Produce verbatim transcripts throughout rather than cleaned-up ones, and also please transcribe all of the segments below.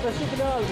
Tащите ляльник.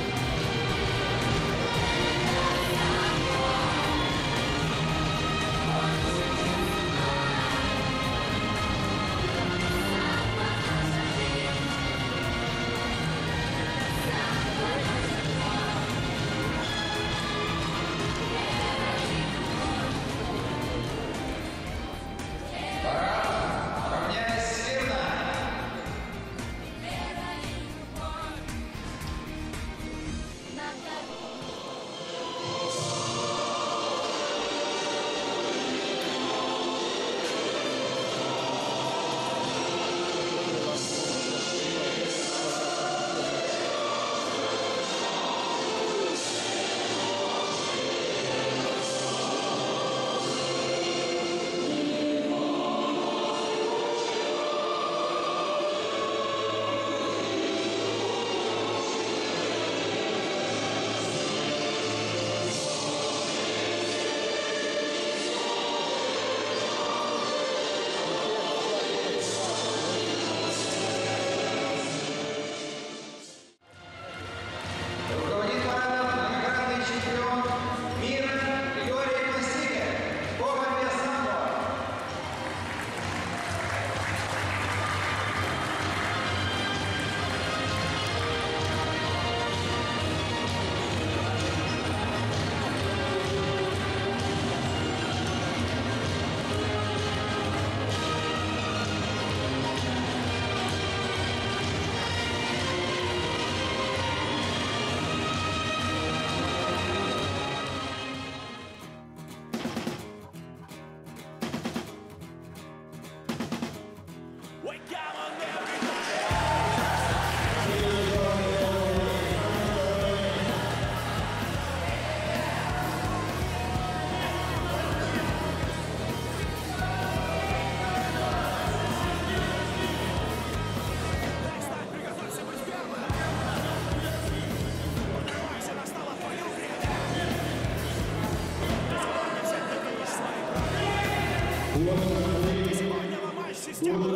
Сегодня ломай систему.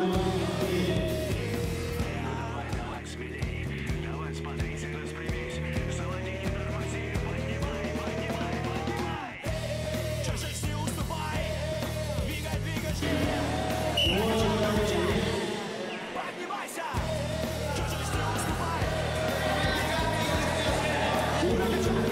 Давай смелей, давай смотрись, распрямись. Заводи, не тормози, поднимай, поднимай, поднимай. Чужих не уступай, двигай, двигай, поднимайся. Чужих не уступай, двигай, двигай,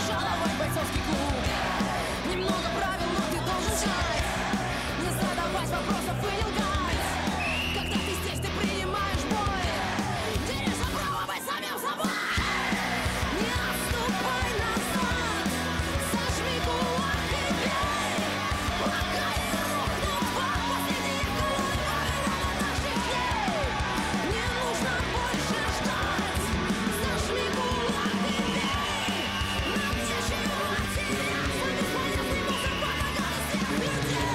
пожаловать в бойцовский клуб. Немного правил, но ты должен знать. Не задавать вопросов и не лгать. Когда ты здесь, ты принимаешь бой. Держи право быть самим собой. Не отступай назад. Сожми кулак и бей. Пока не рухнут два последних колонны наших дней. Не нужно больше ждать. Сожми кулак и бей. Нам нечего терять. Свой бесполезный мусор помогает всех людей.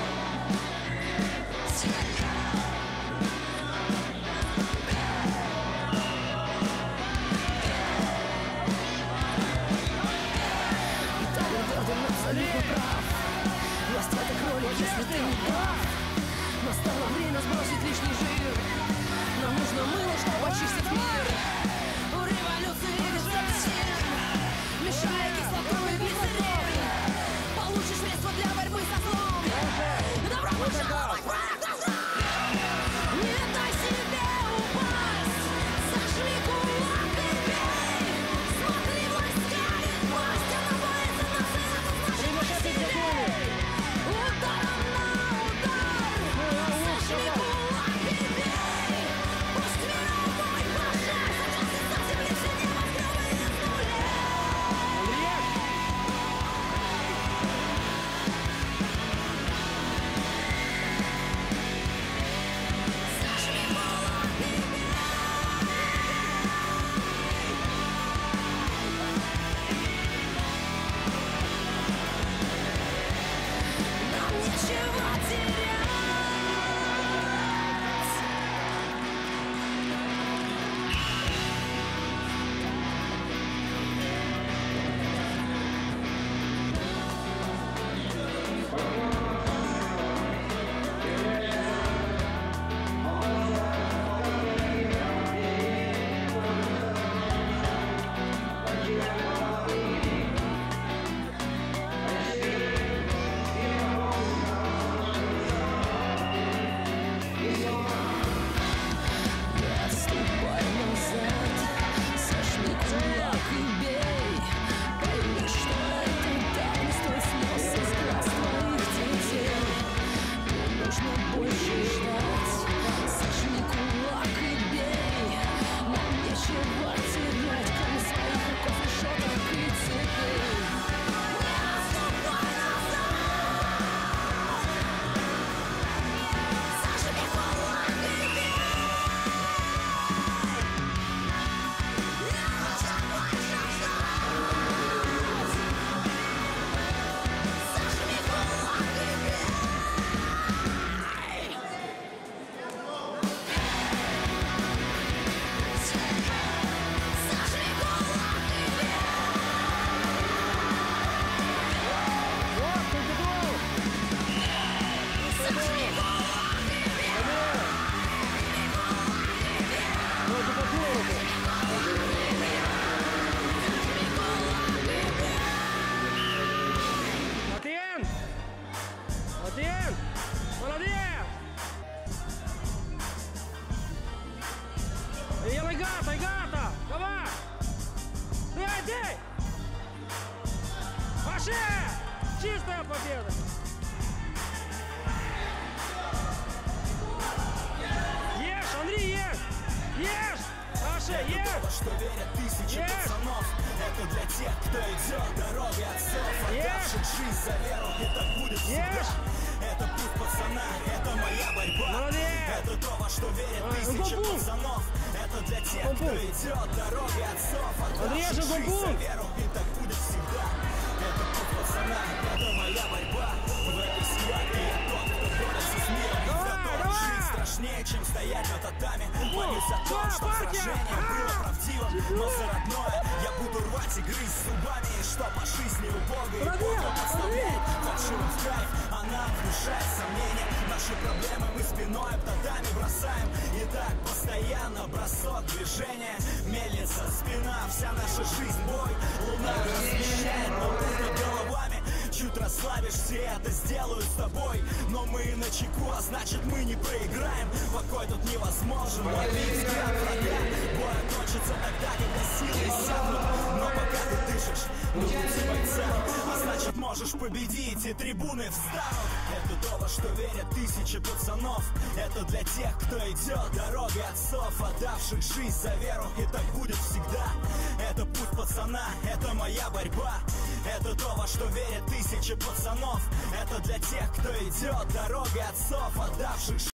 Ты абсолютно прав. Власть это кролик, если ты не прав. Настало время сбросить лишний жир. Нам нужно мыло, чтобы очистить мир. У революции режим, мешая кислоту и глицерин. Получишь средства для борьбы со злом. Добро пожаловать, враг на зло. Не дай себе упасть. Сожми кулак и бей. Смотри, власть тянет власть. Она боится нас, и это значит сильней. Ударом на удар. Сожми кулак и бей. Пусть мировой пожар сожжется земли, все небоскребы из нуля. Сожми кулак и бей. Нам нечего терять. Не отступай назад. Сожми кулак и бей. Пойми, что это давно стоит слез из глаз твоих детей. Не нужно больше ждать. Сожми кулак и бей. Нам нечего терять, кроме своих руков, решеток и цепей. Не отступай назад. Сожми кулак и бей. Не нужно больше ждать. Сожми кулак и бей. Сожми кулак и бей. Сожми кулак и бей. Один! Один! Молодец! И легато, легато! Давай! Дай, дай! Пошли! Чистая победа! Ешь, Андрей, ешь! Ешь! Саша, ешь! Что верят тысячи Ешь! пацанов. Это для тех, кто идет дорогой отцов, отдавших жизнь за веру, и так будет всегда. Ешь! Это путь пацана, это моя борьба. Молодец! Это то, во что верят Давай, тысячи бум-бум! пацанов. Это для тех, кто Бум-бум! идет дорогой отцов, Андрей, отдавших же жизнь за бум-бум! веру, и так будет всегда. Это путь пацана, это моя борьба. В этой схватке я тот, кто борется с миром. И Давай, за то давай! жизнь страшнее, чем стоять на татами. Боюсь о том, Да, что партия! сражение было А! правдивым, но за родное я буду рвать и грызть зубами. И что по жизни убогой и Молодец, Богу подставляет молодец! фальшивым в кайф. Она внушает сомнения. Наши проблемы мы спиной татами бросаем. И так постоянно бросок движения. Мельница, спина, вся наша жизнь бой. Луна освещает, но мы головами. Чуть расслабишься, все это сделают с тобой. Но мы на чеку, а значит мы не проиграем. Покой тут невозможен, лови взгляд врага. Бой кончится тогда, когда силы иссякнут. Но пока ты дышишь, слышишь? Руки бойца, а значит можешь победить, и трибуны встанут. Это то, во что верят тысячи пацанов. Это для тех, кто идет дорогой отцов, отдавших жизнь за веру, и так будет всегда. Это путь пацана, это моя борьба. Это то, во что верят тысячи пацанов. Это для тех, кто идет дорогой отцов, отдавших жизнь.